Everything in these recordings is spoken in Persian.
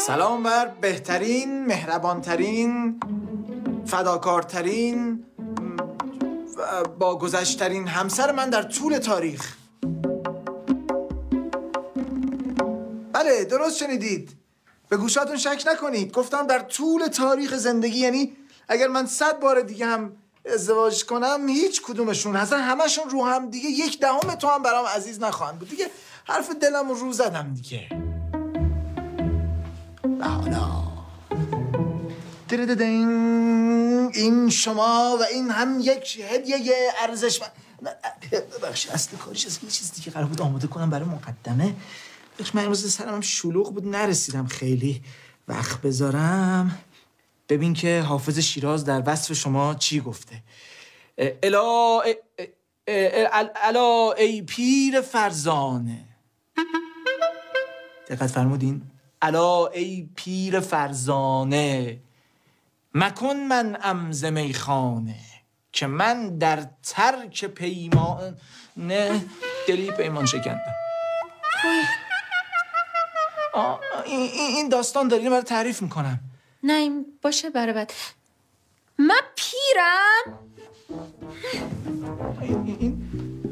سلام بر بهترین، مهربانترین، فداکارترین، با گذشترین همسر من در طول تاریخ. بله درست شنیدید، به گوشاتون شک نکنید، گفتم در طول تاریخ زندگی، یعنی اگر من 100 بار دیگه هم ازدواج کنم هیچ کدومشون، اصلا همشون رو هم دیگه 1/10 تو هم برام عزیز نخواهند بود دیگه. حرف دلم رو زدم دیگه. و حالا این شما و این هم یک هدیه ارزشمند. بخش اصل کارش از یه چیز دیگه قرار بود آماده کنم برای مقدمه. بخش من امروز سرم هم شلوغ بود، نرسیدم خیلی وقت بذارم. ببین که حافظ شیراز در وصف شما چی گفته. الا ای پیر فرزانه. دقت فرمودین؟ الا ای پیر فرزانه، مکن من ز میخانه، که من در ترک پیمان دلی پیمان شکندم. این داستان داریم برای تعریف میکنم. نه این باشه برای بعد. من پیرم؟ این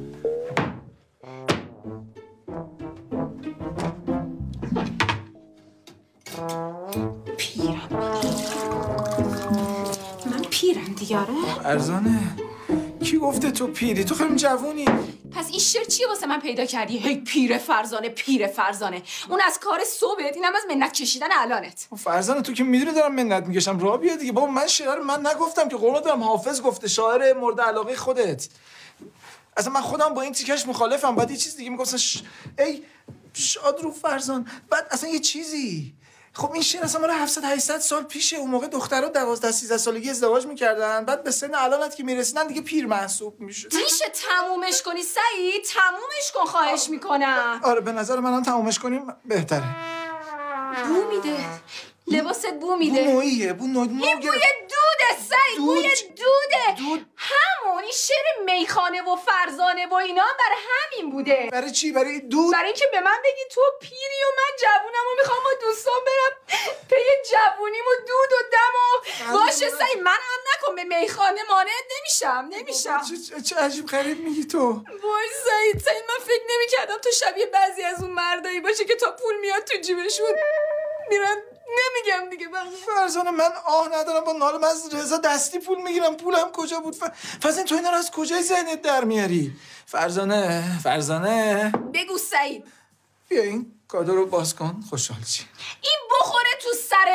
من پیرم دیاره؟ ارزانه کی گفته تو پیری؟ تو خیلی جوونی. پس این شعر چیه واسه من پیدا کردی؟ هی پیر فرزانه پیر فرزانه. اون از کار صبحت، اینم از منت کشیدن الانت. فرزانه تو که میدونی دارم منت میکشم، راه بیا دیگه. بابا من شعر رو من نگفتم که، قربونت برم حافظ گفته، شاعر مورد علاقه خودت. اصلا من خودم با این تیکش مخالفم. بعد یه چیز دیگه میگفتن ای شاد رو فرزان. بعد اصلا یه چیزی، خب این شعر اصلا مال 700-800 سال پیشه. اون موقع دخترها 12-13 سالگی ازدواج میکردن، بعد به سن الانت که میرسیدن دیگه پیر محسوب میشه. میشه تمومش کنی سعید؟ تمومش کن خواهش میکنم. آره به نظر منم تمومش کنیم بهتره. بو میده لباست، بو میده. بو نوعیه، بو نوع. این بوی دوده سعید، بوی دوده. همون این شعر میخانه و فرزانه و اینا هم برای همین بوده. برای چی؟ برای دود؟ برای اینکه به من بگی تو پیری و من جوونم و میخوام با دوستان برم پی جوونیم و دود و دم و باشه سعید، من هم نکن، به میخانه مانعت نمیشم. چه عجیب غریب میگی تو. وای سعید من فکر نمیکردم تو شبیه بعضی از اون مردایی باشه که تا پول میاد تو جیبشون میرن. نمیگم دیگه فرزانه من ندارم با نالم از رضا دستی پول میگیرم. پولم کجا بود؟ فرزانه تو اینا رو از کجای ذهنت در میاری؟ فرزانه بگو سعید. بیا این کادو رو باز کن، خوشحال چی. این بخوره تو سر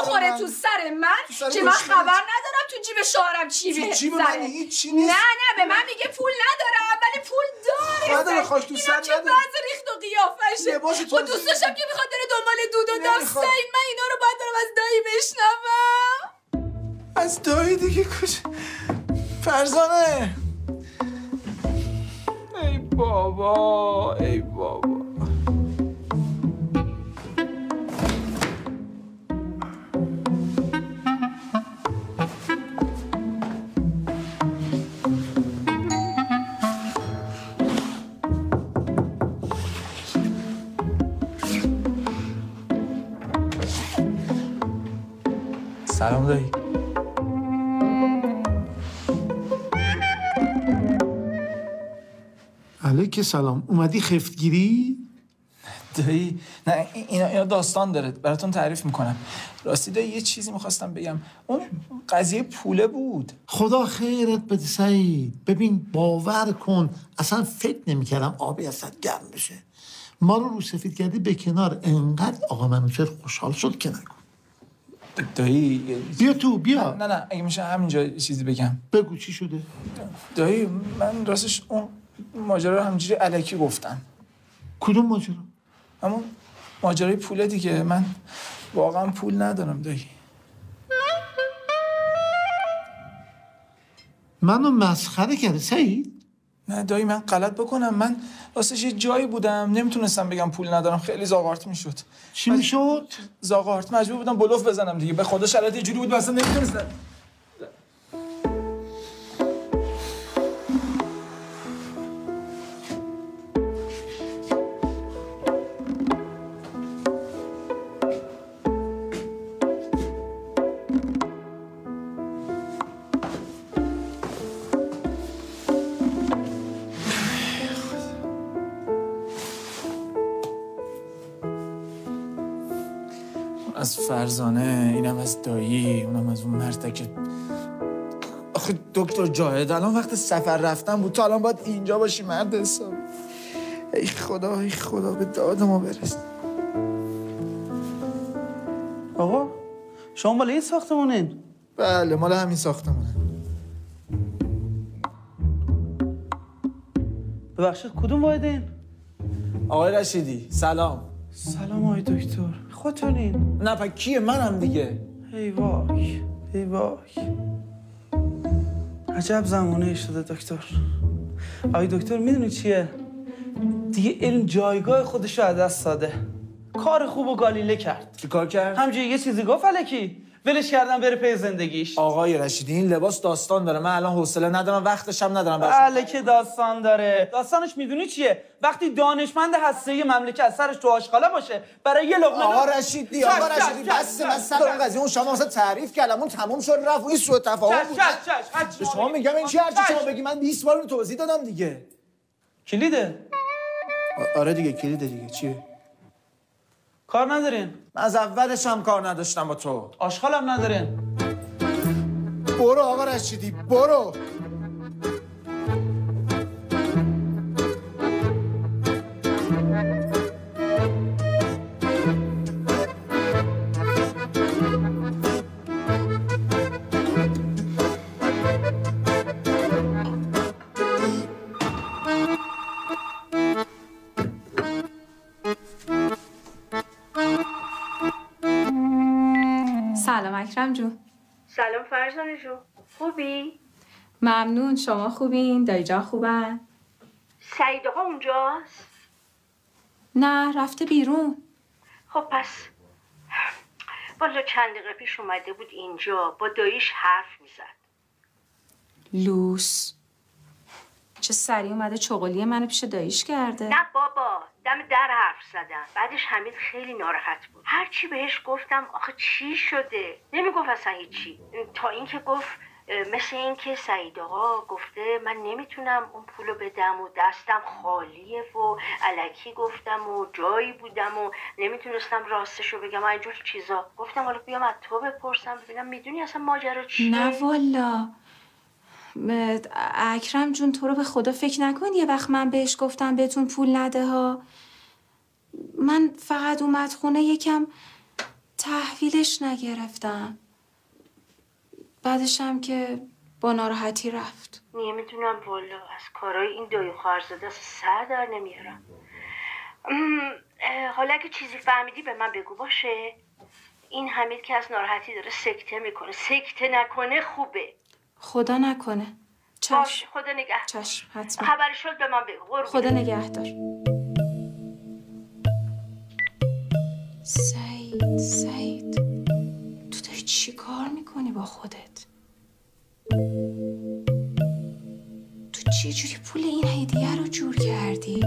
من که من خبر ندارم تو جیب شوهرم چی به جیب من هیچی نیست. نه به من میگه پول ندارم ولی پول داره. نداره خاک تو سر نداره. اینا چه ریخت و قیافشه. با دوستاشم که میخواد داره دنبال دود و دم. سعید من اینا رو باید دارم از دایی بشنوم. از دایی دیگه کجا؟ فرزانه ای بابا. سلام دایی. علیک سلام. اومدی خفتگیری؟ دایی نه اینا داستان داره، براتون تعریف میکنم. راستی دایی یه چیزی میخواستم بگم. اون قضیه پوله بود. خدا خیرت بده سعید. ببین باور کن اصلا فکر نمیکردم آبی اصلا گرم بشه. ما رو سفید کردی به کنار. انقدر آقا منوچهر خوشحال شد که نگو. دایی بیا تو بیا. نه اگه میشه همینجا چیزی بگم. بگو چی شده؟ دایی من راستش اون ماجرا رو همینجوری الکی گفتم. کدوم ماجرا؟ اما ماجرای پوله دیگه. من واقعا پول ندارم دایی. منو مسخره کرده سعید؟ نه دایی من غلط بکنم. من راستش یه جایی بودم نمیتونستم بگم پول ندارم، خیلی زاغارت میشد. چی میشد؟ زاغارت. مجبور بودم بلوف بزنم دیگه. به خدا شرایط یه جوری بود اصلا نمیتونستم. فرزانه، اینم از دایی، اونم از اون مرتکه. آخه دکتر جاهد الان وقت سفر رفتن بود، تو الان باید اینجا باشی مرد حساب. ای خدا ای خدا به داد ما برس. آقا شما مال این ساختمونین؟ بله مال همین ساختمونه. ببخشید کدوم واحدین؟ آقای رشیدی سلام. سلام آقای دکتر، خودتونین؟ نه پس کیه؟ منم دیگه. ای وای ای وای، عجب زمانه شده دکتر. آقای دکتر میدونی چیه؟ دیگه علم جایگاه خودشو از دست داده. کار خوب و گالیله کرد. چی کار کرد؟ همینجوری یه چیزی گفت الکی ولش کردن بره پی زندگیش. آقای رشیدی این لباس داستان داره، من الان حوصله ندارم، وقتش هم ندارم. بله که داستان داره. داستانش میدونی چیه؟ وقتی دانشمند هسته‌ای مملکت سرش تو آشغالا باشه برای یه لقمه آقا رشیدی بس من سر اون قضیه اون شما واسه تعریف کردم، اون تموم شد رفت، این سوء تفاهم بود. به شما میگم این چی هرچی شما بگی من 20 بار توضیح دادم دیگه. کلیده؟ آره دیگه کلیده دیگه. چیه؟ کار ندارین؟ من از اولش هم کار نداشتم با تو. آشغالم ندارین؟ برو آقا رشیدی برو. سلام اکرم جون. سلام فرزانه جون، خوبی؟ ممنون، شما خوبین؟ دایی جان خوبن؟ سعید آقا اونجاست؟ نه رفته بیرون. خب پس والا چند دقیقه پیش اومده بود اینجا با داییش حرف میزد. لوس چه سریع اومده چغلی منو پیش داییش کرده. نه بابا دم در حرف زدن. بعدش حمید خیلی ناراحت بود. هرچی بهش گفتم آخه چی شده نمیگفت اصلا هیچی، تا اینکه گفت مثل این که سعید آقا گفته من نمیتونم اون پولو بدم و دستم خالیه و الکی گفتم و جایی بودم و نمیتونستم راستشو بگم و اینجور چیزا. گفتم حالا بیام از تو بپرسم ببینم میدونی اصلا ماجرا چیه. نه والا اکرم جون تو رو به خدا فکر نکن یه وقت من بهش گفتم بهتون پول نده ها. من فقط اومد خونه یکم تحویلش نگرفتم، بعدش هم که با ناراحتی رفت. نمیدونم والا از کارهای این دایی خواهرزاده سر در نمیارم. حالا اگه چیزی فهمیدی به من بگو باشه. این حمید که از ناراحتی داره سکته میکنه، سکته نکنه خوبه. خدا نکنه. چشم. باش خدا نگهدار. چشم حتما. خبر شد به من بگو. خدا نگهدار. سعید تو داری چی کار میکنی با خودت؟ تو چی جوری پول این هدیه رو جور کردی؟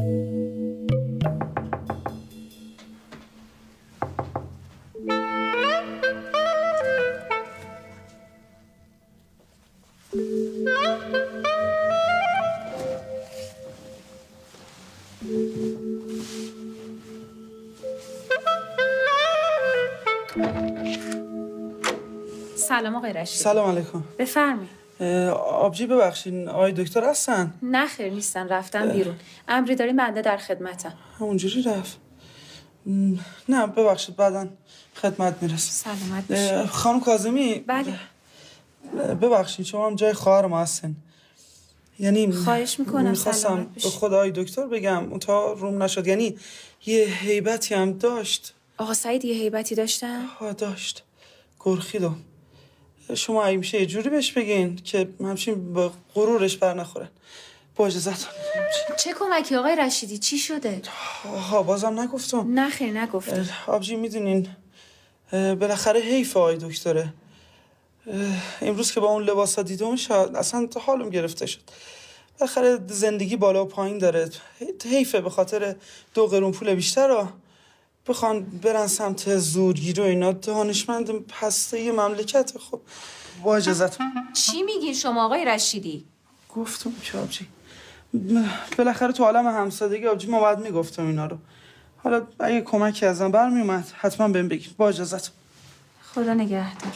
سلام آقای رشید. سلام علیکم. بفرمایید. آبجی ببخشین آقای دکتر هستن؟ نه خیر نیستن، رفتن بیرون. امری داری بنده در خدمتم. اونجوری رفت؟ نه ببخشید بعداً خدمت میرسم. سلامت باشی. خانم کاظمی. بله. ببخشید شما هم جای خواهر ما هستین. یعنی خواهش میکنم. میخواستم به خود آقای دکتر بگم اون تا روم نشد. یعنی یه هیبتی هم داشت. آقا سعید یه هیبتی داشتن؟ داشت. گرخیدم. شما اگه میشه یه جوری بهش بگین که همچین با غرورش بر نخورن. با اجازهتون. چه کمکی آقای رشیدی؟ چی شده؟ بازم نگفتم. نه خیر نگفتم. آبجی میدونین بالاخره حیف آقای دکتره. امروز که با اون لباسا دیدمش اصلا حالم گرفته شد. بالاخره زندگی بالا و پایین داره. حیفه به خاطر 2 قرون پول بیشتر بخوان برن سمت زورگیری و اینا. دانشمند هسته مملکت. خب با اجازهتون. چی میگین شما آقای رشیدی؟ گفتم که آبجی بالاخره تو عالم همسادگی آبجی ما باید میگفتم اینا رو. حالا اگه کمکی ازم برمی اومد حتما بهم بگید. با اجازهتون. خدا نگهدار.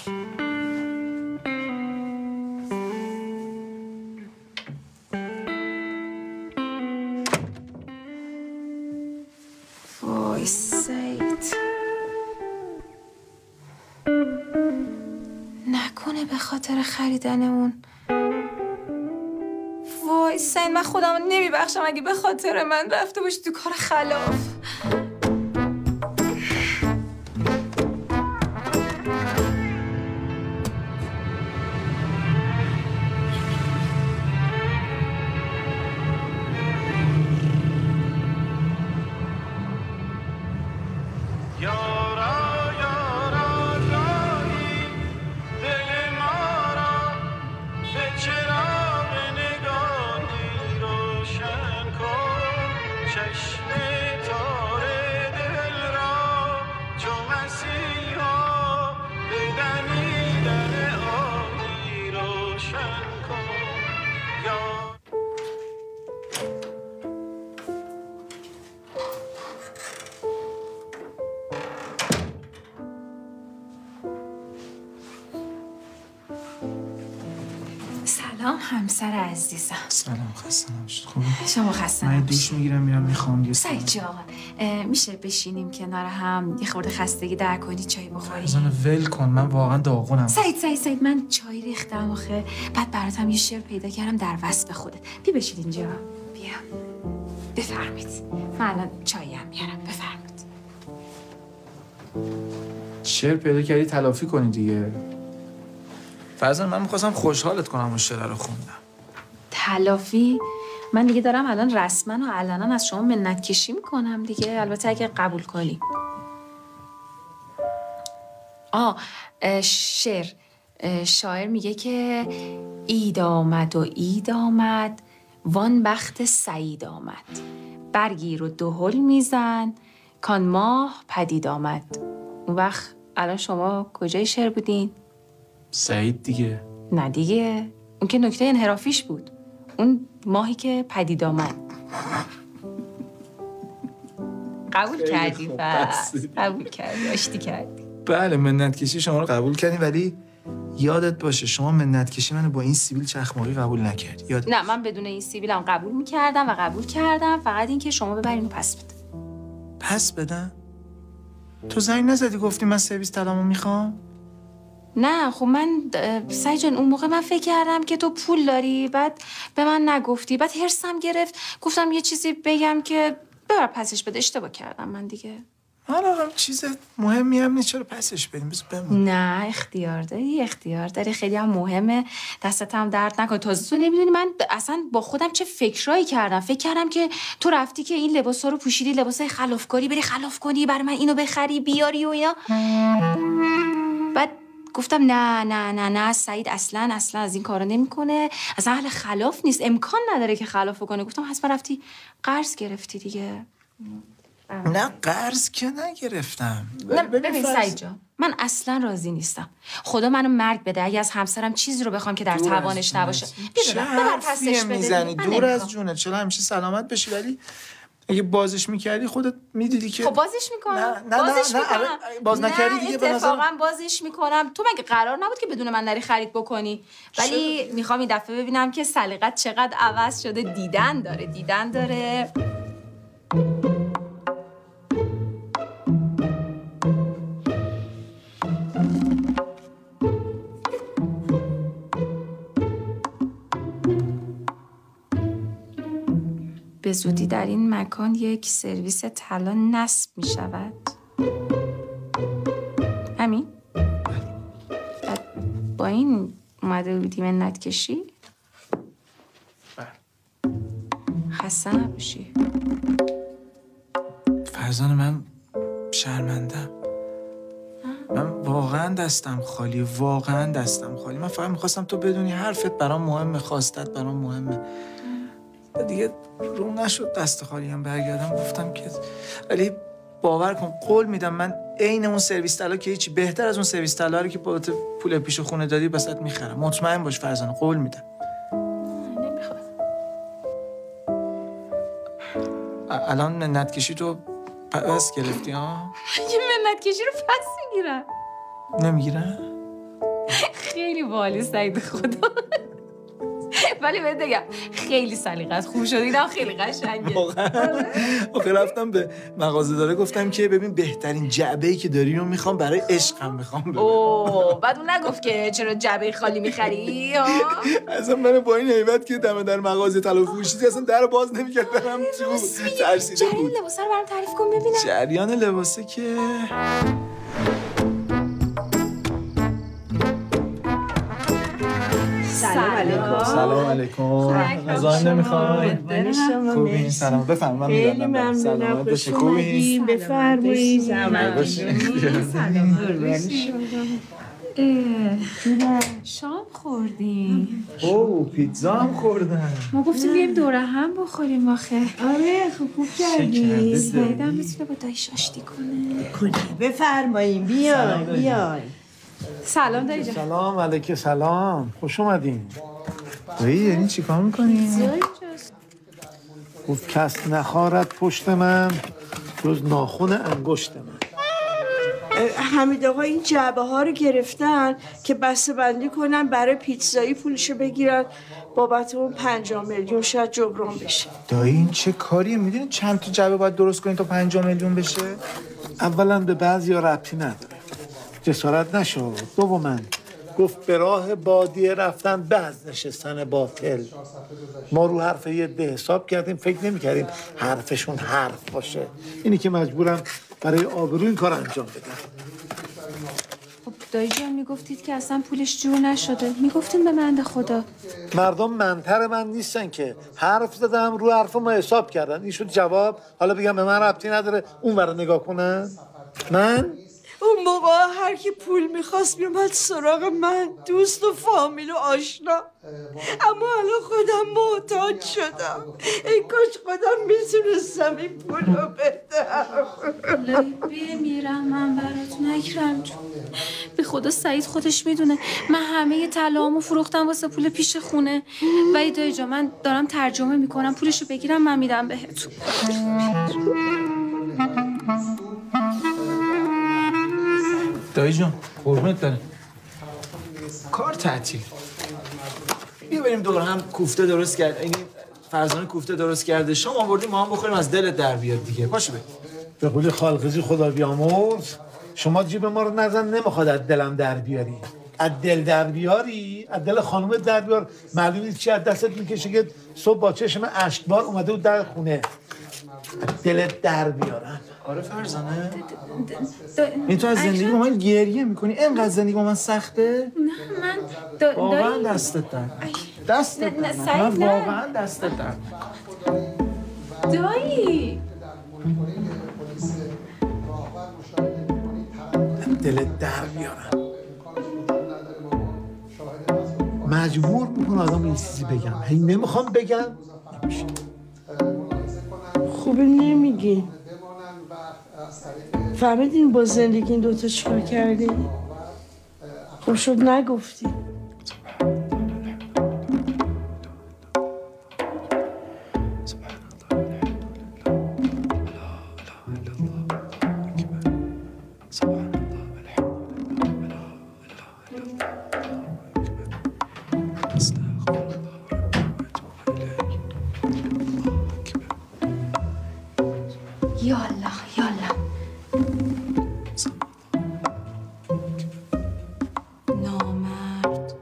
وای سعید، نکنه به خاطر خریدن اون. وای سعید، من خودم نمیبخشم اگه به خاطر من رفته باشی تو کار خلاف. سلام همسر عزیزم. سلام، خسته نباشید. خوبی؟ شما خسته من نباشید. دوش میگیرم میرم میخوام. سعید جان، میشه بشینیم کنار هم یه خورده خستگی در کنی چای بخوریم؟ زن ول کن، من واقعا داغونم. سعید من چای ریختم آخه، بعد براتم یه شعر پیدا کردم در وصف خودت. بیا بشید اینجا. بیا بفرمید، من الان چایی هم میارم. بفرمید. شعر پیدا کردی تلافی کنی دیگه. فرزن من میخواستم خوشحالت کنم اون شعر رو خوندم. تلافی؟ من دیگه دارم الان رسما و علنا از شما منت کشی میکنم دیگه، البته اگه قبول کنی. شعر، شاعر میگه که اید آمد و اید آمد وان بخت سعید آمد، برگیر و دهل میزن کان ماه پدید آمد. اون وقت الان شما کجای شعر بودین؟ سعید دیگه. نه دیگه، اون که نکته انحرافیش بود. اون ماهی که پدید آمد. قبول کردی پس. قبول کردی، آشتی کردی. بله، منت کشی شما رو قبول کردیم، ولی یادت باشه شما منت کشی منو با این سیبیل چخماقی قبول نکردی. یادت نه، من بدون این سیبیلم قبول میکردم و قبول کردم، فقط این که شما ببرین و پس بده. پس بدم؟ تو زنگ نزدی گفتی من سرویس طلامو میخوام؟ نه خب من سعید جان اون موقع من فکر کردم که تو پول داری، بعد به من نگفتی، بعد هرسم گرفت گفتم یه چیزی بگم که ببر پسش بده. اشتباه کردم من دیگه. حالا چیز مهمی هم نیست، چرا پسش بدیم؟ بذار بمون. نه اختیار داری، خیلی هم مهمه. دستت هم درد نکن. تازه تو نمیدونی من اصلا با خودم چه فکرایی کردم. فکر کردم که تو رفتی که این لباسا رو پوشیدی، لباسای خلافکاری، بری خلاف کنی برای من اینو بخری بیاری و اینا. بعد گفتم نه سعید اصلا از این کارا نمیکنه، اصلا اهل خلاف نیست، امکان نداره که خلاف کنه. گفتم حتما رفتی قرض گرفتی دیگه. نه قرض که نگرفتم. نه ببین سعید جان، من اصلا راضی نیستم. خدا منو مرگ بده اگه از همسرم چیزی رو بخوام که در توانش نباشه. ببر پسش بده. میزنی دور از جونه، چرا همیشه سلامت بشی، ولی اگه بازش میکردی خودت میدیدی که خب بازش میکنم. باز نکردی دیگه. به نظر اتفاقا بازش میکنم. تو مگه قرار نبود که بدون من نری خرید بکنی؟ ولی میخوام این دفعه ببینم که سلیقت چقدر عوض شده. دیدن داره. به زودی در این مکان یک سرویس طلا نصب می شود. همین؟ با این اومده بودی منت کشی؟ خسته نباشی. فرزان من شرمندم. من واقعا دستم خالی. من فقط میخواستم تو بدونی حرفت برام مهمه، خواستت برام مهمه. دیگه رو نشد دست خالی هم برگردم. گفتم که ولی باور کن قول میدم من عین اون سرویس طلا که هیچی، بهتر از اون سرویس طلا رو که بابت پول پیش خونه دادی بسات میخرم. مطمئن باش فرزانه، قول میدم. نمیخواد. الان منت کشی تو پس گرفتی ها؟ یه منت کشی رو پس میگیرم. نمیگیرن؟ خیلی باحالی سعید خدا. ولی بهت بگم خیلی سلیقت خوب شد. اینا خیلی قشنگه. واقعا رفتم به مغازه داره گفتم که ببین بهترین جعبه‌ای که داری رو میخوام برای عشقم میخوام. اوه بعد اون نگفت که چرا جعبه خالی میخری؟ اصلا من با این هیبت که دم در مغازه طلا فروشی اصلا در باز نمی‌کرد برم تو. ترسیده بود. جریان لباسا رو برام تعریف کن ببینم. جریان لباسه که سلام علیکم. سلام علیکم. مزاحم نمیخواید؟ خوبین؟ سلام. بفرمایید من خیلی میرم. ممنونم. سلامت خوش باشید. خوبین؟ اومدین. بفرمایید. شام خوردیم. اوه پیتزا هم خوردن. ما گفتیم بیایم دوره هم بخوریم آخه. آره خوب کردی. سعیدم میتونه با دایش آشتی کنه. بفرمایید بیاین. سلام دایی جان. سلام علیکم. سلام، خوش اومدین. دایی یعنی چی کار میکنی؟ گفت کس نخارد پشت من جز ناخن انگشت من. حمید آقا این جعبه ها رو گرفتن که بسته بندی کنن برای پیتزایی پولشو بگیرن بابت اون 5 میلیون شاید جبران بشه. دایی این چه کاریه؟ میدونی چند تا جعبه باید درست کنی تا 5 میلیون بشه؟ اولا به بعضیا ربطی نداره، جسارت نشو. دوما گفت به راه بادیه رفتن به از نشستن باطل. ما رو حرف یه ده حساب کردیم، فکر نمی کردیم حرفشون حرف باشه. اینی که مجبورم برای آبرو این کار انجام بدم. خب دایی جان میگفتید که اصلا پولش جور نشده. میگفتین به من خدا. مردم منتر من نیستن که حرف زدم رو حرف ما حساب کردن. این شد جواب. حالا بگم به من ربطی نداره اون برای نگاه کنن. من اون موقع هر کی پول میخواست میومد سراغ من، دوست و فامیل و آشنا. اما الان خودم محتاج شدم. ای کاش خودم میتونستم این پولو بدم. بمیرم من براتون اکرم جون. به خدا سعید خودش میدونه من همه طلاهامو فروختم واسه پول پیش خونه. ولی دایی جان من دارم ترجمه میکنم، پولشو بگیرم من میدم بهتون. دایی جان قربونت برم. کار تعطیل. بیا بریم دور هم کوفته درست کرد. این فرزانه کوفته درست کرده. شام آوردیم ما هم بخوریم از دلت در بیاد دیگه. پاشو بریم. به قول خالقزی خدا بیامرز شما جیب ما رو نزن، نمیخواد از دلم در بیاری. از دل در بیاری، از دل خانومت در بیار. معلوم نیست چی از دستت میکشه که صبح با چشم اشکبار اومده بود در خونه. از دلت در بیارم. آره فرزانه. این تو از زندگی با من گریه میکنی؟ اینقدر زندگی با من سخته؟ نه من واقعا دستت در. دستت در. من واقعا دستت در. دایی دلت در بیارم. مجبور میکنه آدم این چیزی بگم. هی نمیخوام بگم نمیشه. خوبه نمیگی. فهمیدین با زندگی این دوتا چیکار کردی؟ خب شد نگفتی. یالا نامرد.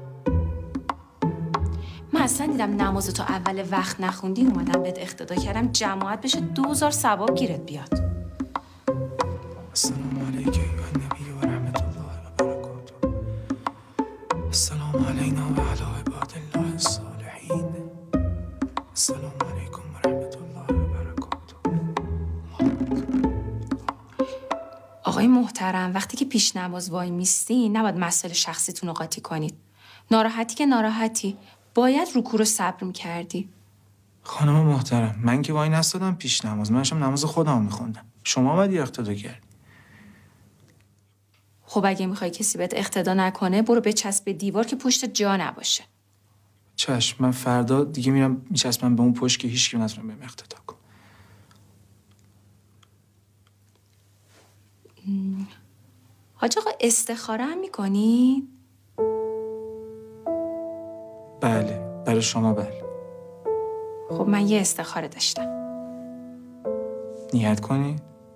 من اصلا دیدم نمازتو اول وقت نخوندی اومدم بهت اقتدا کردم جماعت بشه 2000 ثواب گیرت بیاد. السلام علیک ایها النبی و رحمت الله و برکاته. السلام علینا و علی عباد الله الصالحین. السلام علیکم و رحمت الله و برکاته. آقای محترم وقتی که پیش نماز وای میستی نباید مسائل شخصیتون رو قاطی کنید. ناراحتی که ناراحتی، باید رکوع رو صبر میکردی. خانم محترم من که وای نستادم پیش نماز، من داشتم نماز خودم میخوندم. شما باید اقتدا کردی. خب اگه میخوای کسی بهت اقتدا نکنه برو بچسب به دیوار که پشت جا نباشه. چشم، من فردا دیگه میرم میچسبم به اون پشت که هیچ کی نتونه بهم اقتدا کنه. حاج آقا استخاره هم میکنین؟ بله، برای شما بله. خب من یه استخاره داشتم. نیت کنی؟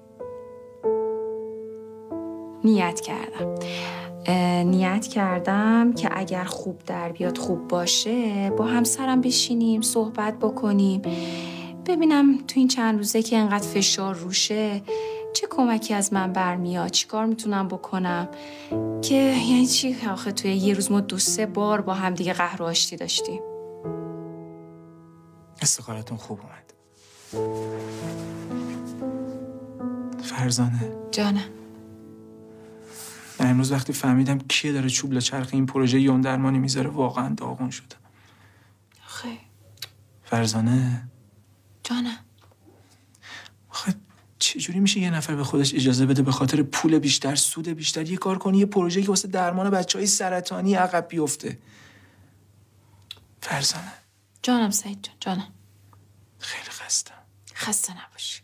نیت کردم که اگر خوب در بیاد خوب باشه با همسرم بشینیم صحبت بکنیم، ببینم تو این چند روزه که انقدر فشار روشه چه کمکی از من برمیاد، چی کار میتونم بکنم که یعنی چی آخه توی یه روز ما 2-3 بار با هم دیگه قهر و آشتی داشتیم. استخارتون خوب اومد. فرزانه جانم. من امروز وقتی فهمیدم کیه داره چوب چرخ این پروژه یون درمانی میذاره واقعا داغون شدم. خیلی. فرزانه جانم. آخه چجوری میشه یه نفر به خودش اجازه بده به خاطر پول بیشتر، سود بیشتر یه کار کنی یه پروژه که واسه درمان بچهای سرطانی عقب بیفته؟ فرزانه. جانم سعید جان. جانم. خیلی خستم. خسته نباشی.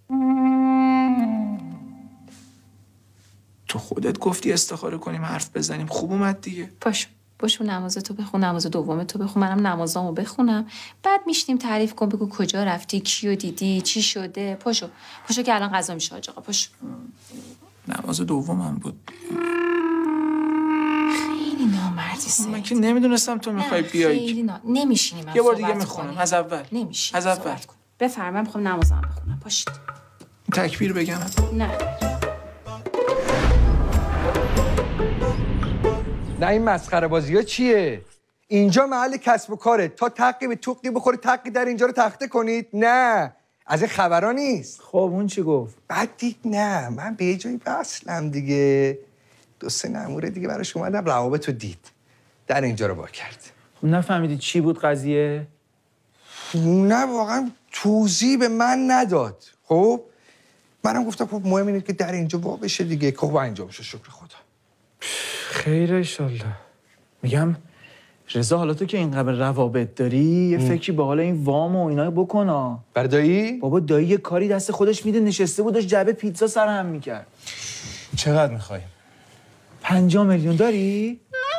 تو خودت گفتی استخاره کنیم حرف بزنیم، خوب اومد دیگه. باشو نمازتو بخون، نماز دومتو بخون، منم نمازامو بخونم، بعد میشنیم تعریف کن، بگو کجا رفتی، کیو دیدی، چی شده. پاشو که الان غذا میشه حاج آقا. پاشو. نماز دومم بود. خیلی نامردی سعید. من که نمیدونستم تو میخوای بیای. نمیشینیم. یه بار دیگه میخونم از اول. نمیشینیم. از اول. بفرمایید میخوام نمازم بخونم. پاشید. تکبیر بگم. نه این مسخره بازی ها چیه؟ اینجا محل کسب و کاره. تا تقی به توقی بخوری تقی در اینجا رو تخته کنید؟ نه، از این خبرها نیست. خب اون چی گفت؟ بعد دید نه، من به یه جایی بسلم دیگه. 2-3 نموره دیگه براش اومدم، روابط رو دید، در اینجا رو با کرد. خب نفهمیدی چی بود قضیه؟ نه واقعا توضیح به من نداد. خب منم گفتم خب مهم اینه که در اینجا وا بشه دیگه. که خب انجام شد، شکر خدا. خیر انشالله. میگم رضا حالا تو که اینقدر روابط داری یه فکری به حال این وام و اینا بکن. برای دایی؟ بابا دایی یه کاری دست خودش میده، نشسته بود داشت جعبه پیتزا سر هم میکرد. چقدر میخوای؟ 50 میلیون داری؟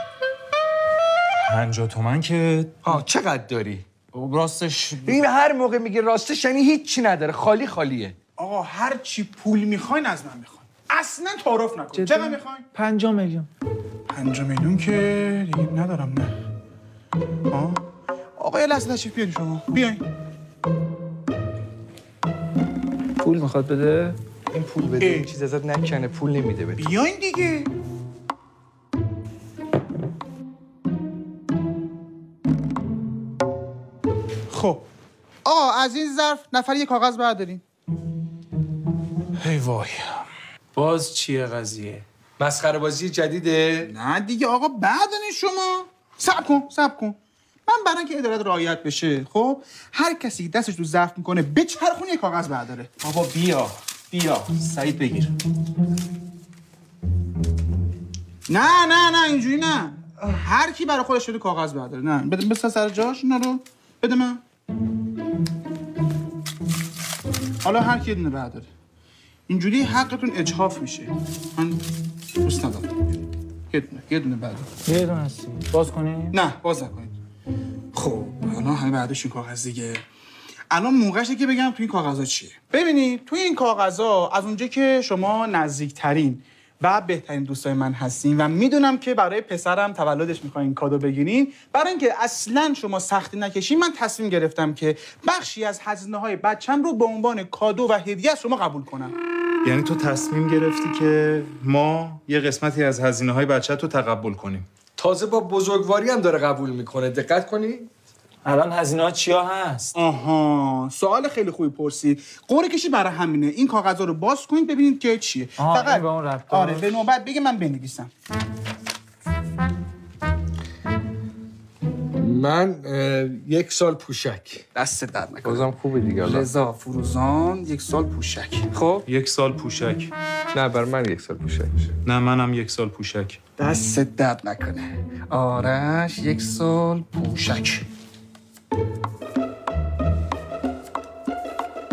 50 تومن که چقدر داری؟ راستش این هر موقع میگه راستش یعنی هیچی نداره، خالی خالیه. آقا هر چی پول میخواین از من میخواین، اصلا تعارف نکن. چقدر میخواین؟ 50 میلیون. 5 میلیون که دیگه ندارم. نه آقا یه لحظه تشریف بیارین شما. بیاین. پول میخواد بده؟ این پول بده این چیز ازت نکنه، پول نمیده بده. بیاین دیگه. خب آقا از این ظرف نفر یه کاغذ بردارین. ای وای، باز چیه قضیه؟ مسخره بازی جدیده؟ نه دیگه آقا بردارین شما. صبر کن. من برای اینکه عدالت رعایت بشه خب هر کسی دستش رو ظرف میکنه بچرخون یه کاغذ برداره. بابا بیا سعید بگیر. نه اینجوری نه. هر کی برای خودش شده کاغذ برداره. نه بده سر جاش. اینا رو بده من. حالا هر کی یه دونه برداره. اینجوری حقتون اجحاف میشه. من دوست ندارم. یه دونه بردار. یه دونه هستی. باز کنی؟ نه باز نکنید. خب حالا همه برداشت این کاغذ دیگه. الان موقعشه که بگم تو این کاغذها چیه. ببینید تو این کاغذها از اونجا که شما نزدیکترین و بهترین دوستای من هستین و میدونم که برای پسرم تولدش میخواین کادو بگیرین، برای اینکه اصلا شما سختی نکشین من تصمیم گرفتم که بخشی از هزینه‌های بچم رو به عنوان کادو و هدیه از شما قبول کنم. یعنی تو تصمیم گرفتی که ما یه قسمتی از هزینه‌های بچت رو تقبل کنیم؟ تازه با بزرگواری هم داره قبول میکنه. دقت کنی. الان هزینه‌ها چیا هست؟ آها سوال خیلی خوبی پرسید. قرعه کشی برای همینه. این کاغذا رو باز کنید ببینید که چیه. فقط به اون ربط داره. آره به نوبت بگه من بنویسم. من 1 سال پوشک. دست درد نکنه. بازم خوبه دیگه. رضا فروزان 1 سال پوشک. خب 1 سال پوشک. نه برای من 1 سال پوشک. نه منم 1 سال پوشک. دست درد نکنه. آرش 1 سال پوشک.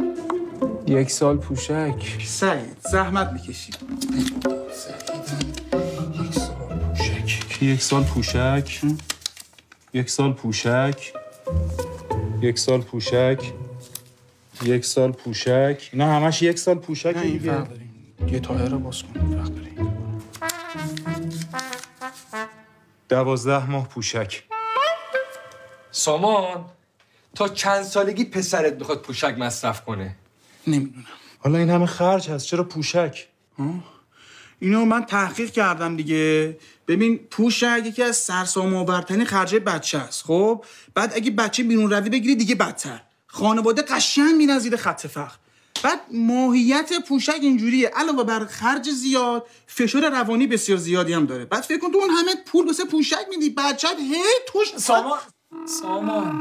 1 سال پوشک. سعید زحمت میکشی. یک سال پوشک، یک سال پوشک، یک سال پوشک، یک سال پوشک. اینا همش یک سال پوشک دیگه. یه تایر رو باز کن وقت بریم. 12 ماه پوشک. سامان تا چند سالگی پسرت میخواد پوشک مصرف کنه؟ نمیدونم. حالا این همه خرج هست چرا پوشک؟ اینو من تحقیق کردم دیگه. ببین پوشک یکی از سرسام‌آورترین خرجای بچه است. خب بعد اگه بچه بیرون روی بگیری دیگه بدتر. خانواده قشنگ میرن زیر خط فقر. بعد ماهیت پوشک اینجوریه، علاوه بر خرج زیاد فشار روانی بسیار زیادی هم داره. بعد فکر کن تو اون همه پول واسه پوشک میدی، بچت هی توش سامان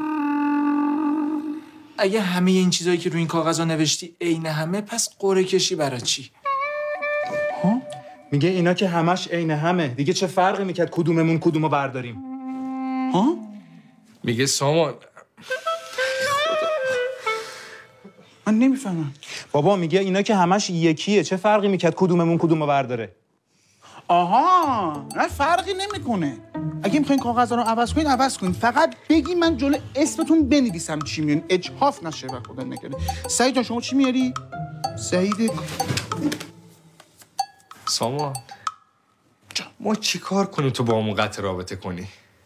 اگه همه این چیزایی که روی این کاغذا نوشتی عین همه، پس قرعه کشی برای چی؟ میگه اینا که همش عین همه، دیگه چه فرقی میکرد کدوممون کدومو برداریم؟ ها؟ میگه سامان من نمیفهمم. بابا میگه اینا که همش یکیه، چه فرقی میکرد کدوممون کدومو برداره؟ آها، نه فرقی نمیکنه. اگه میخواین کاغذا رو عوض کنین عوض کنین، فقط بگین من جلو اسمتون بنویسم چی میارین، اجحاف نشه و خدا نکرده. سعید جان شما چی میاری؟ سعید سامان ما چی کار کنیم تو با همون قطع رابطه کنی؟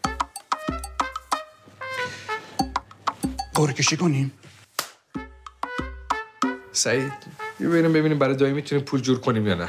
قرعه کشی کنیم؟ سعید ببینیم برای دایی میتونیم پول جور کنیم یا نه.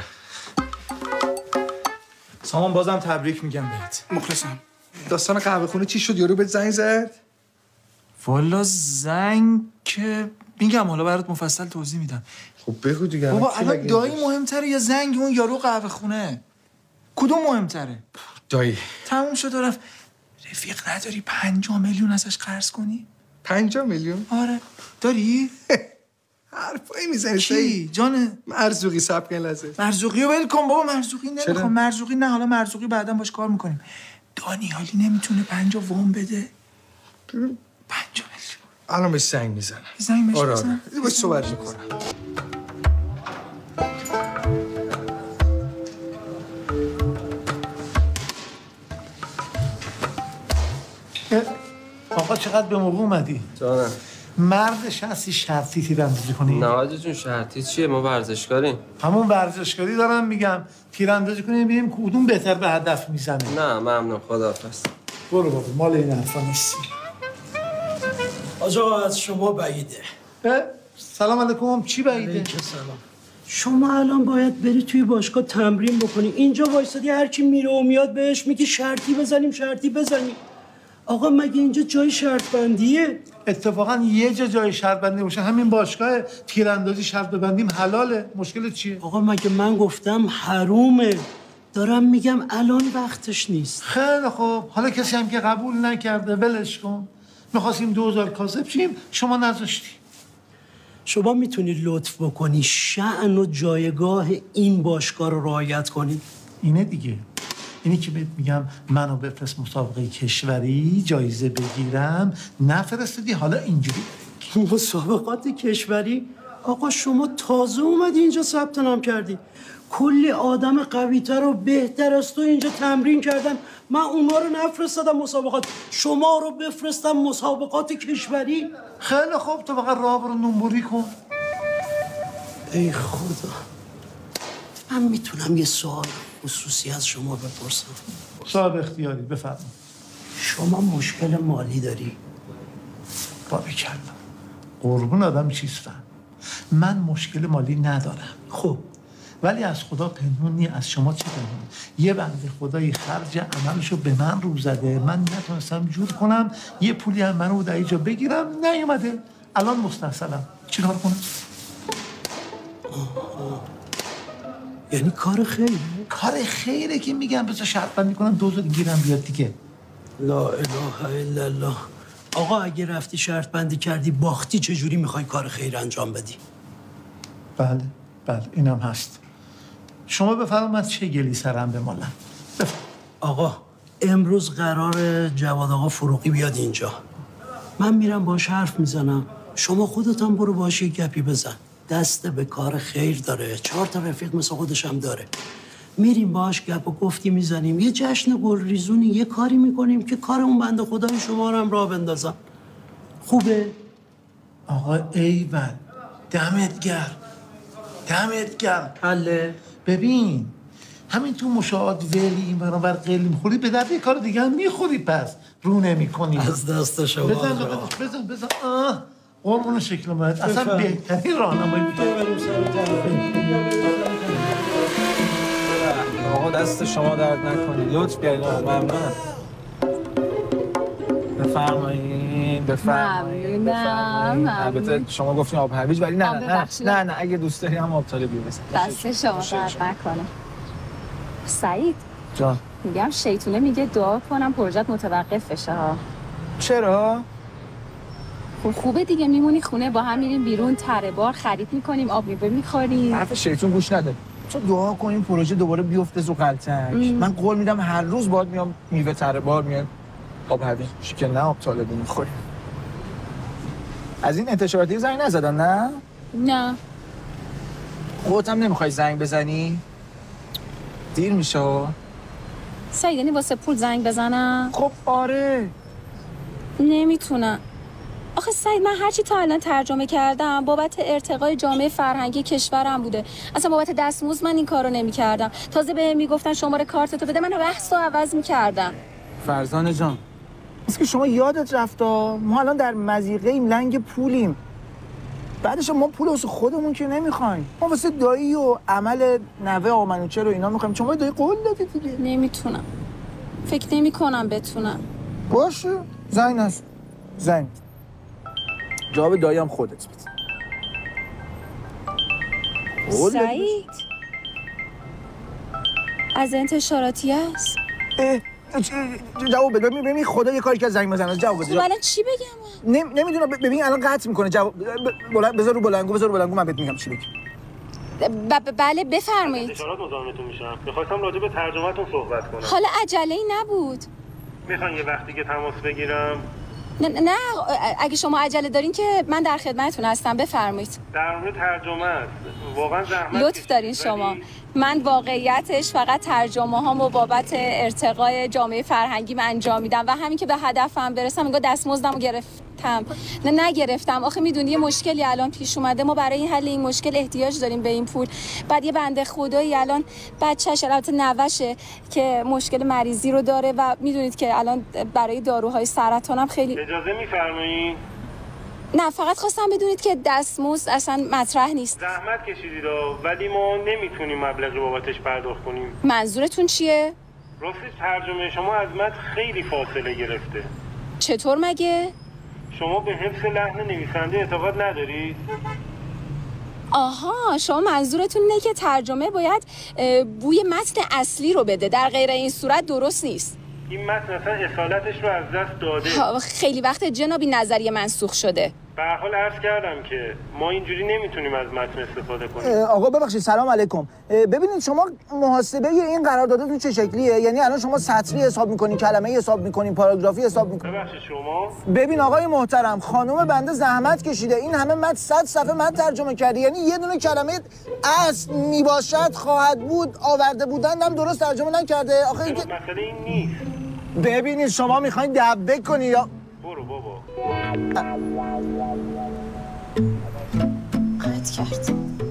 سامان بازم تبریک میگم بهت. مخلصم. داستان قهوه خونه چی شد؟ یارو بهت زنگ زد؟ والا زنگ که میگم حالا برات مفصل توضیح میدم. خب بگو دیگه. بابا الان دایی مهمتره یا زنگ اون یارو قهوه خونه؟ کدوم مهمتره؟ دایی تموم شد و رفت. رفیق نداری 5 میلیون ازش قرض کنی؟ 5 میلیون؟ آره داری؟ حرفایی میزنی کی؟ جانه مرزوقی سب کن لحظه. مرزوقی رو ول کن بابا، مرزوقی چرا؟ نمیخوام. مرزوقی نه، حالا مرزوقی بعدا باش کار میکنیم. دانیالی نمیتونه 5 وام بده. 5 میلیون الان بهش زنگ میزنم. زنگ بهش آره بزن. باش صحبت میکنم. آقا چقدر به موقع اومدی؟ جانم. مردش هستی شرطی تیراندازی کنی؟ نه حاجی جون شرطی چیه؟ ما ورزشکاریم. همون ورزشکاری دارم میگم، تیراندازی کنیم ببینیم کدوم بهتر به هدف میزنه. نه ممنون، خداحافظ. برو بابا، مال این حرفا نیستی. آجا از شما بعیده. سلام علیکم. چی بعیده؟ علیکم سلام. شما الان باید بری توی باشگاه تمرین بکنی. اینجا وایسادی هر کی میره و میاد بهش میگی شرطی بزنیم شرطی بزنیم. آقا مگه اینجا جای شرط بندیه؟ اتفاقا یه جای شرط بندی باشه همین باشگاه تیراندازی شرط ببندیم حلاله. مشکل چیه؟ آقا مگه من گفتم حرومه؟ دارم میگم الان وقتش نیست. خیلی خوب، حالا کسی هم که قبول نکرده ولش کن. می‌خواستیم 2000 کاسب شیم، شما نذاشتی. شما میتونید لطف بکنی شأن و جایگاه این باشگاه رو رعایت کنید؟ اینه دیگه. اینی که بهت میگم منو بفرست مسابقه کشوری جایزه بگیرم، نفرستادی حالا اینجوری. مسابقات کشوری؟ آقا شما تازه اومدی اینجا ثبت نام کردی. کلی آدم قوی‌تر و بهتر از تو اینجا تمرین کردن. من اونا رو نفرستادم مسابقات، شما رو بفرستم مسابقات کشوری. خیلی خوب، تو فقط راه برو نونبری کن. ای خدا، من میتونم یه سوال خصوصی از شما بپرسم؟ صاحب اختیاری، بفرما. شما مشکل مالی داری؟ باریکلا. قربون آدم چیستم. من مشکل مالی ندارم. خب ولی از خدا پنهونی، از شما چه پنهون؟ یه بنده خدایی خرج عملشو به من رو زده، من نتونستم جور کنم یه پولی هم منو در اینجا بگیرم، نیومده. الان مستحصلم، چی کار کنم؟ یعنی کار خیره؟ کار خیره که میگم بذار شرط بندی کنم 2000 گیرم بیاد دیگه. لا اله الا الله. آقا اگه رفتی شرط بندی کردی باختی، چجوری میخوای کار خیر انجام بدی؟ بله اینم هست. شما بفرمایید چه گلی سرم بمالم. آقا امروز قرار جواد آقا فروغی بیاد اینجا. من میرم باش حرف میزنم، شما خودت هم برو باش یه گپی بزن. دست به کار خیر داره، 4 تا رفیق مثل خودش هم داره. میریم باهاش گپ و گفتی میزنیم، یه جشن گلریزونی، یه کاری میکنیم که کار اون بنده خدای شما رو هم راه بندازم. خوبه؟ آقا ایول، دمت گرم، دمت گرم. حله؟ ببین همین تو مشاهد ولی این برابر قلی میخوری، به درد یه کار دیگه هم میخوری، پس رو نمی‌کنی. از دست شما. بزن قربون شکل مایت، اصلا بهترین راهنمایی بود. آقا دست شما درد نکنید، لطف کردید آقا، ممنونم. بفرمایید. البته شما گفتین آب هویج، ولی نه اگه دوست داری هم آب طالبی بزن. دست شما درد نکنه. سعید جان، میگم شیطونه میگه دعا کنم پروژت متوقف بشه ها. چرا؟ خوبه دیگه، میمونی خونه با هم میریم بیرون، تره بار خرید میکنیم، آب میوه میخوریم. حرف شیطون گوش نده. تو دعا کنیم پروژه دوباره بیفته زو قلتک. من قول میدم هر روز باید میام میوه تره بار میاد آب هویج که نه آب طالبی میخوریم. از این انتشاراتی زنگ نزدن نه؟ نه. خودت هم نمیخوای زنگ بزنی؟ دیر میشه. سعید یعنی واسه پول زنگ بزنم؟ خب آره. نمیتونم. آخه سعید من هرچی تا الان ترجمه کردم بابت ارتقای جامعه فرهنگی کشورم بوده. اصلا بابت دستمزد من این کارو نمی‌کردم. تازه بهم میگفتن شماره کارتتو بده، من بحثو عوض می‌کردم. فرزانه جان، است که شما یادت رفتا ما الان در مضیقه‌ایم، لنگ پولیم. بعدش ما پول واسه خودمون که نمیخوایم، ما واسه دایی و عمل نوه آمنوچه رو اینا میخوایم. شما دایی قول دادی دیگه. نمیتونم، فکر نمی‌کنم بتونم. باشه زنگ نزن. زنگ جواب دایی هم خودت بده. سعید از انتشاراتی است. جواب بده. ببین خدا یه کاری که زنگ بزنه. جواب بده. خب الان چی بگم؟ نمیدونم. ببین الان قطع میکنه. جواب بذار رو بلنگو من بهت میگم چی بگی. بله بفرمایید. انتشارات مزاحمتون میشم. می‌خواستم راجع به ترجمه‌تون صحبت کنم. حالا عجله‌ای نبود. میخوان یه وقتی که تماس بگیرم؟ نه اگه شما عجله دارین که من در خدمتتون هستم، بفرمایید. در مورد ترجمه است. واقعا زحمت لطف دارین شما. من واقعیتش فقط ترجمه هامو بابت ارتقای جامعه فرهنگیم انجام میدم و همین که به هدفم برسم انگار دستمزدمو گرفتم. نگرفتم. آخه میدونی یه مشکلی الان پیش اومده، ما برای این حل این مشکل احتیاج داریم به این پول. بعد یه بنده خدایی الان بچه‌ش البته نوشه که مشکل مریضی رو داره و میدونید که الان برای داروهای سرطانم خیلی. اجازه میفرمایید؟ نه فقط خواستم بدونید که دستمزد اصلا مطرح نیست. زحمت کشیدید ولی ما نمیتونیم مبلغی بابتش پرداخت کنیم. منظورتون چیه؟ راستش ترجمه شما از متن خیلی فاصله گرفته. چطور مگه؟ شما به حفظ لحن نویسنده اعتقاد ندارید؟ آها شما منظورتون اینه که ترجمه باید بوی متن اصلی رو بده، در غیر این صورت درست نیست. این متن اصلا اصالتش رو از دست داده. خیلی وقت جنابی نظریه منسوخ شده. به هر حال عرض کردم که ما اینجوری نمیتونیم از متن استفاده کنیم. آقا ببخشید سلام علیکم. ببینید شما محاسبه این قراردادتون چه شکلیه؟ یعنی الان شما سطری حساب میکنین، کلمه‌ای حساب میکنین، پاراگرافی حساب میکنین؟ ببخشید شما؟ ببین آقای محترم، خانم بنده زحمت کشیده این همه متن 100 صفحه متن ترجمه کرده، یعنی یه دونه کلمه اصل میباشد خواهد بود آورده بودن هم درست ترجمه نکرده. آخه این مسئله این نیست. ببینید شما میخواین دبه کنی یا برو بابا. قطع کرد.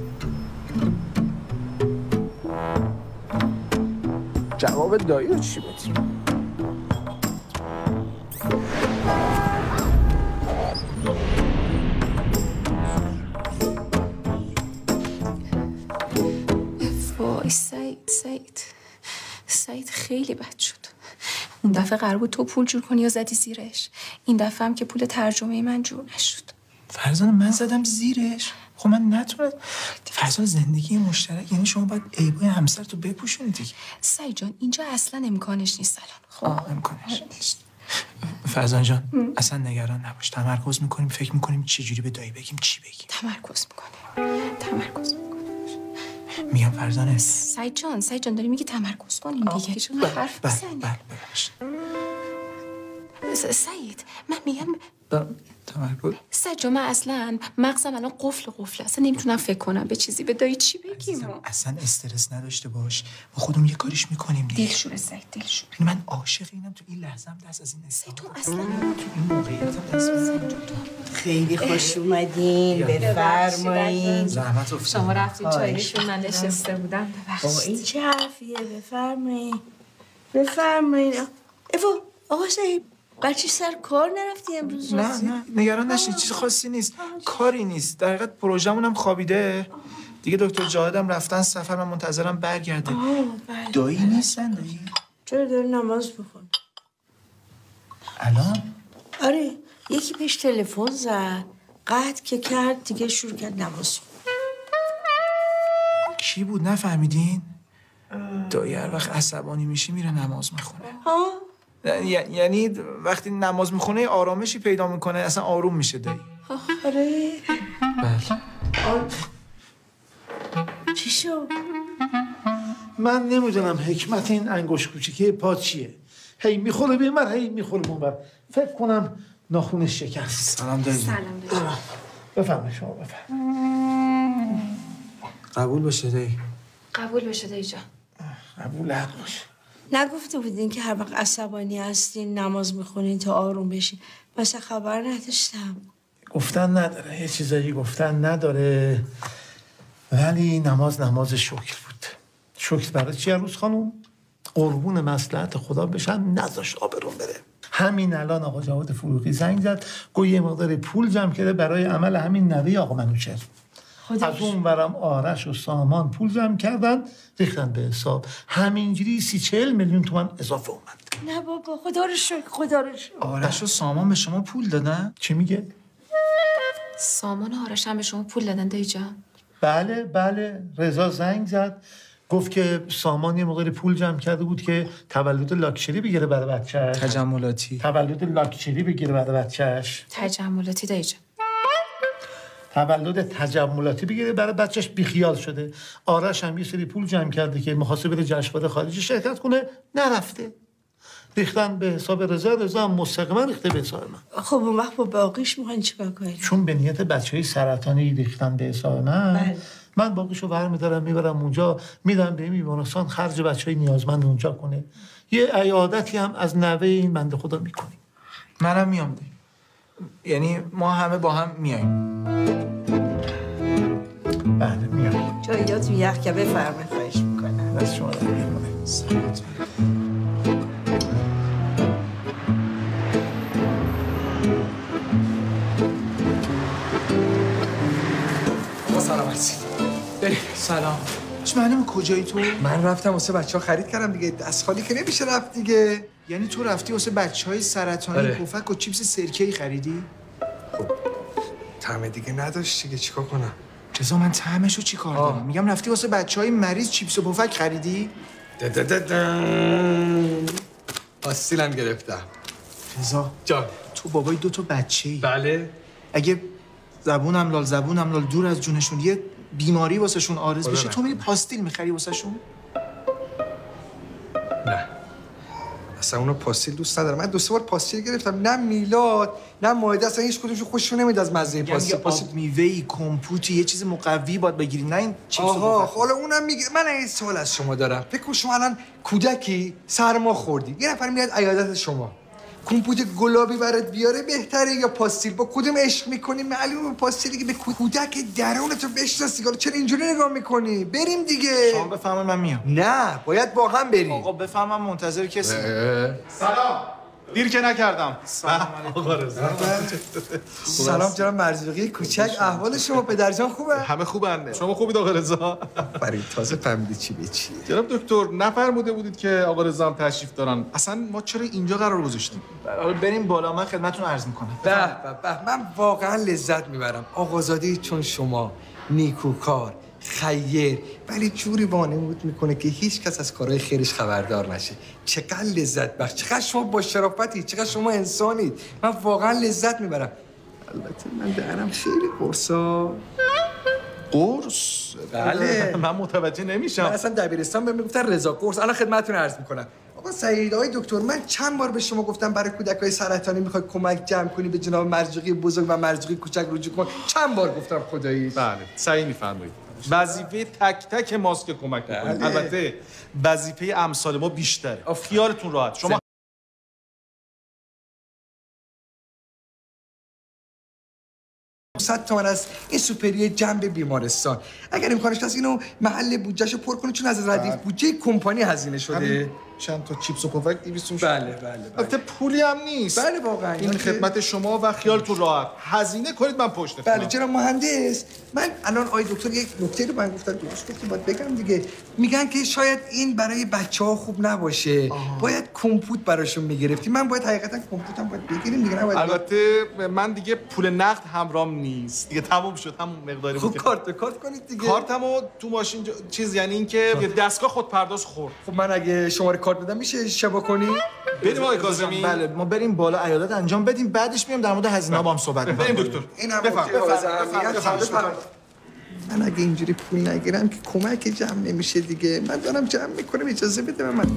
جواب دایی رو چی بدیم؟ وای سعید خیلی بد شد. اون دفعه قرار بود تو پول جور کنی یا زدی زیرش. این دفعه هم که پول ترجمه من جور نشد. فرزانه من زدم زیرش. خب من نتونم. فرزانه زندگی مشترک یعنی شما باید عیبای همسرتو بپوشونی دیگه. سعید جان اینجا اصلا امکانش نیست الان. خب امکانش نیست. فرزانه جان اصلا نگران نباش. تمرکز میکنیم، فکر میکنیم چه جوری به دایی بگیم، چی بگیم. تمرکز میکنیم. میگم فرزانه. سعید جان داری میگی تمرکز کنیم دیگه. بله ببخشید. سعید من میگم تمرکز سجا من اصلا مغزم الان قفل اصلا نمیتونم فکر کنم به چیزی. به دایی چی بگیم؟ اصلا استرس نداشته باش، ما خودمون یه کاریش میکنیم دیگه. دلشوره سعید، دلشوره. من عاشق اینم تو این لحظه هم دست از این استاد. تو اصلا تو این موقعیت هم دست بزن. خیلی خوش اومدین. بفرمایید. زحمت افتاد. شما رفتید چایشون من نشسته بودم. بابا این چه حرفیه؟ بفرمایید. ایوا آقا صاحب بچه سر کار نرفتی امروز؟ نه نگران نشین، چیز خاصی نیست، کاری نیست. در حقیقت پروژمون هم خوابیده دیگه. دکتر جاهدم رفتن سفر، من منتظرم برگرده. دایی نیستن دایی؟ چرا داری نماز بخون؟ الان؟ آره یکی بهش تلفن زد، قطع که کرد دیگه شروع کرد نماز خون. کی بود نفهمیدین؟ دایی هر وقت عصبانی میشه میره نماز میخونه. یعنی وقتی نماز میخونه آرامشی پیدا میکنه، اصلا آروم میشه دایی. آره بله. چی شد؟ من نمیدونم حکمت این انگشت کوچیکه پا چیه. هی میخوره به من، هی میخوره به من. فکر کنم ناخونش شکست. سلام دایی. سلام دایی. بفرمایید شما بفرمایید. قبول باشه دایی. قبول بشه دایی جان. قبول حق باشه. نگفته بودین که هر وقت عصبانی هستین نماز میخونین تا آروم بشین؟ مثلا خبر نداشتم. گفتن نداره، یه چیزایی گفتن نداره، ولی نماز شکر بود. شکر برای چی عروس خانم؟ قربون مصلحت خدا بشن، نذاشت آبرون بره. همین الان آقا جواد فروغی زنگ زد، گویا یه مقدار پول جمع کرده برای عمل همین نوه آقا منوچهر. از اون برم آرش و سامان پول جمع کردن ریختن به حساب. همینجوری 30-40 میلیون تومان اضافه اومد. نه بابا خدا رو شکر. آرش و سامان به شما پول دادن؟ چی میگه؟ سامان و آرش هم به شما پول دادن دایی جان؟ بله رضا زنگ زد گفت که سامان یه مقدار پول جمع کرده بود که تولد لاکچری بگیره برای بچه‌اش. تولد لاکچری بگیره برای بچه‌اش. تجملاتی دایی جان. تولد تجملاتی بگیره برای بچه‌ش بیخیال شده. آرش هم یه سری پول جمع کرده که می‌خواسته بره جشنواره خارجی شرکت کنه، نرفته. ریختن به حساب رضا هم مستقیما ریخته به حساب من. خب اون وقت با باقیش میخواین چیکار کنید؟ چون به نیت بچه‌های سرطانی ریختن به حساب من، من باقیشو برمی‌دارم میبرم اونجا، میدم به بیمارستان خرج بچه‌های نیازمند اونجا کنه. یه عیادتی هم از نوه این بنده خدا میکنیم. منم میام دی. یعنی ما همه با هم میایم. بله میایم. جاییاتون یخ که بفرمایید خواهش میکنم. دست شما رو میکنم. سلامت. سلامت. سلام. معلومه کجایی تو؟ من رفتم واسه بچه‌ها خرید کردم دیگه. دست خالی که نمیشه رفت دیگه. یعنی تو رفتی واسه بچه‌های سرطانی پفک و چیپس سرکه‌ای خریدی؟ خب طعم دیگه نداشت دیگه، چیکار کنم؟ رضا من طعمشو چیکار دارم؟ میگم رفتی واسه بچه‌های مریض چیپس و پفک خریدی؟ پاستیلم گرفتم. رضا جان تو بابای 2 تا بچه‌ای. بله. اگه زبونم لال دور از جونشون یه بیماری واسهشون عارض بشه، تو میری پاستیل میخری واسهشون؟ نه اصلا اونو پاستیل دوست ندارم. من 2-3 بار پاستیل گرفتم، نه میلاد نه مائده، اصلا هیچ کدومشون خوششون نمیاد از مزه پاستیل. آب میوه‌ای، کمپوتی، یه چیز مقوی باید بگیری، نه این چیپس. آها حالا اونم میگه. من این سوال از شما دارم. فکر کن شما الان کودکی سرما خوردی، یه نفر میاد عیادت شما، کمپوت گلابی برات بیاره بهتره یا پاستیل؟ با کدوم عشق میکنی؟ معلومه پاستیلی که به کودک درونتو بشناسی. حالا چرا اینجوری نگاه میکنی؟ بریم دیگه. شما بفهمن من میام. نه باید واقعا بریم. آقا بفهمم منتظر کسی. سلام. دیر که نکردم. سلام آقا رضا. سلام جناب مرزوقی کوچک، احوال شما پدرجان خوبه؟ همه خوبن. شما خوبید آقا رضا؟ برای تازه فهمیدی چی به چیه. جناب دکتر نفرموده بودید که آقا رضا هم تشریف دارن. اصلا ما چرا اینجا قرار گذاشتیم؟ بریم بالا، من خدمتتون عرض میکنم. به من واقعا لذت میبرم. آقازاده چون شما نیکوکار خیر، ولی جوری وانمود میکنه که هیچ کس از کارهای خیرش خبردار نشه. چقدر لذت بخش، چقدر شما با شرافتی، چقدر شما انسانید. من واقعا لذت میبرم. البته من دهنم خیلی قرصا. قرص؟ بله. من متوجه نمیشم. من اصلا دبیرستان بهم میگفتن رضا قرص. الان خدمتتون عرض میکنم. آقا سعید آقای دکتر، من چند بار به شما گفتم برای کودکای سرطانی میخوای کمک جمع کنی به جناب مرزوقی بزرگ و مرزوقی کوچک رجوع کن. چند بار گفتم خدایی. بله صحیح میفرمایید. وظیفه تک تک ماست که کمک میکنید. البته وظیفه امثال ما بیشتره. خیالتون راحت. شما 100 تومن از این سوپریه جنب بیمارستان. اگر امکانش هست اینو محل بودجهشو پر کنه، چون از ردیف بودجه کمپانی هزینه شده. چند تا چیپس و پفک 200. بله. البته پولی هم نیست. بله واقعا. این خدمت شما و خیالتون راحت. هزینه کنید من پشت. بله جناب مهندس، من الان آقای دکتر یک نکته رو من گفتم درست گفتم باید بگم دیگه. میگن که شاید این برای بچه‌ها خوب نباشه. باید کمپوت براشون میگرفتیم. من باید حقیقتا کمپوتم باید بگیریم دیگه. نباید. البته من دیگه پول نقد همرام نیست. دیگه تموم شد همون مقداری بود. خب کارت کنید دیگه. کارتمو تو ماشین چیز یعنی اینکه دستگاه خودپرداز خورد. خب من اگه شماره کارت بدم میشه شبا کنی؟ بریم آقای کاظمی. بله ما بریم بالا عیادت انجام بدیم، بعدش میام در مورد هزینه‌ها با هم صحبت کنیم. بریم دکتر. اینم بفرمایید. من اگه اینجوری پول نگیرم که کمک جمع نمیشه دیگه. من دارم جمع میکنم، اجازه بده من.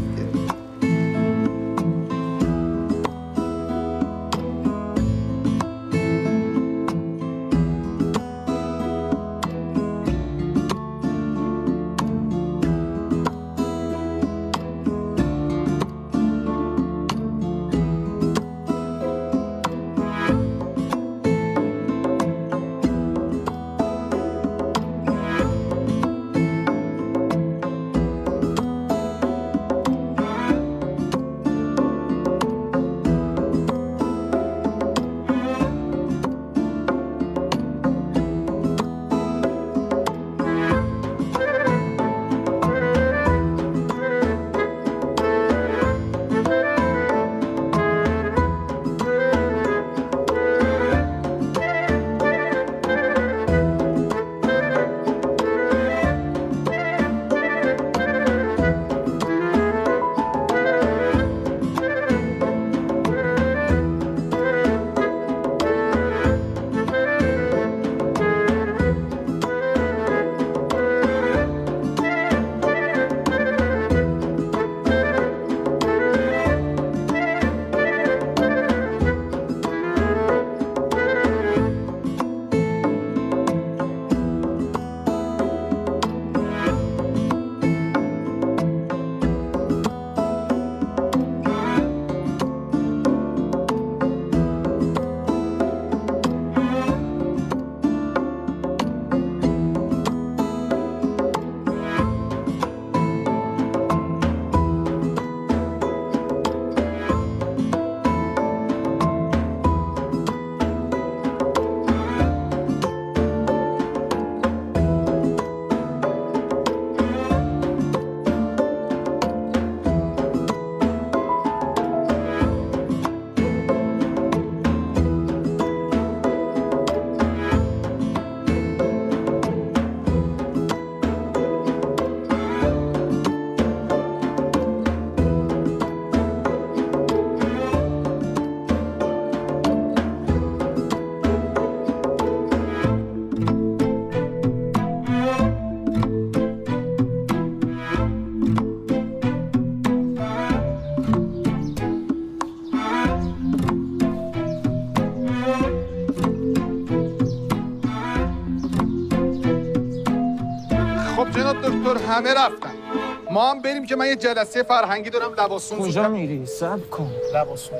دکتر همه رفتن. ما هم بریم که من یه جلسه فرهنگی دارم لباسون. کجا میری؟ صبر کن. لباسون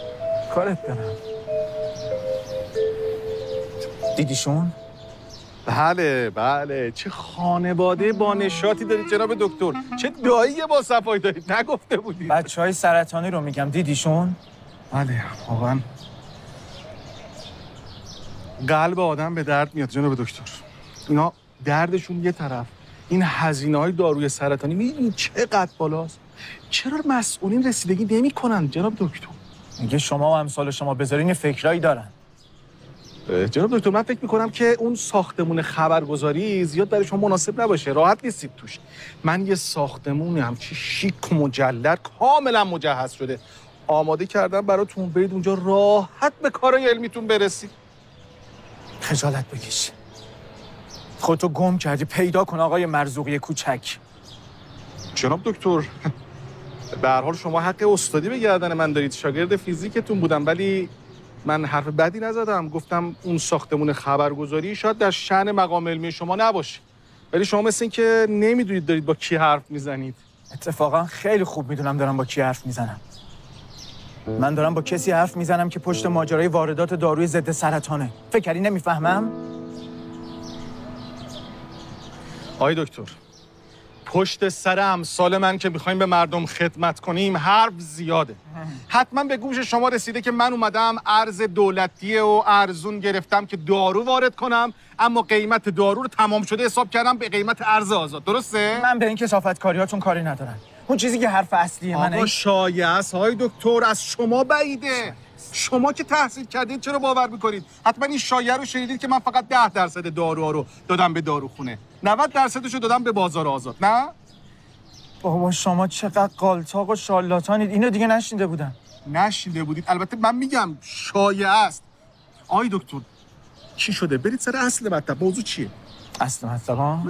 کارت دارم. دیدیشون؟ بله چه خانواده با نشاطی دارید جناب دکتر. چه دایی با صفایی دارید، نگفته بودید. بچهای سرطانی رو میگم، دیدیشون؟ بله واقعا قلب آدم به درد میاد جناب دکتر. اینا دردشون یه طرف، این هزینه‌های داروی سرطانی می‌بینید چقدر بالاست. چرا مسئولین رسیدگی نمی‌کنن جناب دکتر؟ میگه شما و امثال شما بذارین یه فکرایی دارن. جناب دکتر من فکر می‌کنم که اون ساختمون خبرگزاری زیاد برای شما مناسب نباشه، راحت نیستید توش. من یه ساختمون همچی شیک و مجلل کاملا مجهز شده آماده کردم براتون، برید اونجا راحت به کارهای علمیتون برسید. خجالت بکش. خودتو گم کردی، پیدا کن آقای مرزوقی کوچک. جناب دکتر به هر حال شما حق استادی به گردن من دارید، شاگرد فیزیکتون بودم، ولی من حرف بدی نزدم. گفتم اون ساختمون خبرگزاری شاید در شأن مقام علمی شما نباشه، ولی شما مثل این که نمیدونید دارید با کی حرف میزنید. اتفاقا خیلی خوب میدونم دارم با کی حرف میزنم. من دارم با کسی حرف میزنم که پشت ماجرای واردات داروی ضد سرطانه. فکر کردی نمیفهمم؟ آقای دکتر، پشت سر امثال من که میخوایم به مردم خدمت کنیم حرف زیاده. حتما به گوش شما رسیده که من اومدم ارز دولتی و ارزون گرفتم که دارو وارد کنم، اما قیمت دارو رو تمام شده حساب کردم به قیمت ارز آزاد. درسته؟ من به این کثافتکاریاتون کاری ندارم. اون چیزی که حرف اصلیه منه. آقا شایعه است های دکتر، از شما بعیده. شما که تحصیل کردید چرا باور میکنید؟ حتما این شایعه رو شنیدید که من فقط 10% داروها رو دادم به داروخونه، 90%شو دادم به بازار آزاد. نه؟ بابا شما چقدر قالتاق و شالاتانید. اینو دیگه نشنیده بودم. نشنیده بودید؟ البته من میگم شایعه است. آقای دکتر چی شده؟ برید سر اصل مطلب. موضوع چیه؟ اصل مطلب ها؟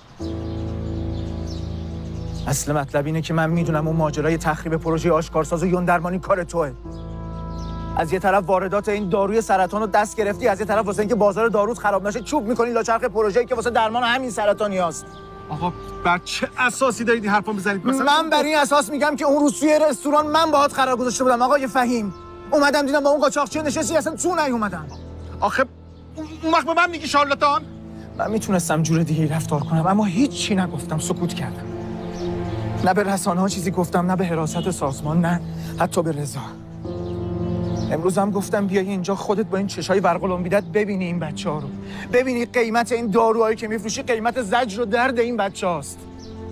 اصل مطلب اینه که من میدونم اون ماجرای تخریب پروژه آشکارساز و یوندرمانی کار توئه. از یه طرف واردات این داروی سرطان رو دست گرفتی، از یه طرف واسه اینکه بازار داروت خراب نشه چوب می‌کنی لاچرخ پروژه‌ای که واسه درمان همین سرطانیاست. آقا بر چه اساسی دارید این حرفو میزنید؟ من بر این اساس میگم که اون روز توی رستوران من باهات قرار گذاشته بودم آقای فهیم. اومدم دیدم با اون قاچاقچی نشستی، اصلا تو نیومدم. آخه اون وقت به من میگی شارلاتان؟ من میتونستم جور دیگه رفتار کنم، اما هیچی نگفتم، سکوت کردم. نه به رسانه‌ها چیزی گفتم، نه به حراست سازمان، نه حتی به رضا. امروز هم گفتم بیای اینجا خودت با این چشای ورقلومبیدت ببینی این بچه‌ها رو. ببینی قیمت این داروهایی که میفروشی قیمت زجر و درد این بچه‌هاست.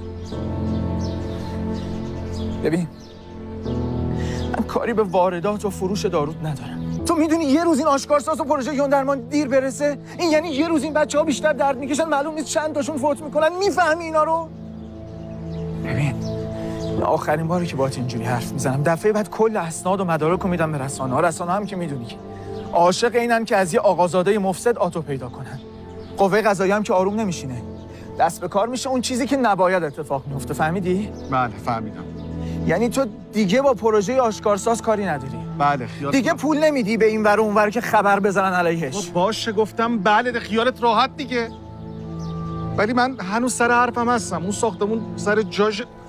ببین من کاری به واردات و فروش داروت ندارم. تو میدونی یه روز این آشکارساز و پروژه یوندرمان دیر برسه، این یعنی یه روز این بچه‌ها بیشتر درد میکشن، معلوم نیست چند تاشون فوت میکنن. میفهمی اینا رو؟ ببین آخرین باری که باهات اینجوری حرف میزنم، دفعه بعد کل اسناد و مدارک رو میدم به رسانه‌ها. رسانه‌ها هم که میدونی که عاشق اینن که از یه آقازاده مفسد آتو پیدا کنن. قوه قضاییه هم که آروم نمیشینه، دست به کار میشه اون چیزی که نباید اتفاق میفته. فهمیدی؟ بله فهمیدم. یعنی تو دیگه با پروژه آشکارساز کاری نداری؟ بله. دیگه پول نمیدی به این ور و اون ور که خبر بزنن علیهش؟ باشه گفتم بله، خیالت راحت دیگه. ولی من هنوز سر حرفم هستم. اون ساختمون سر جاش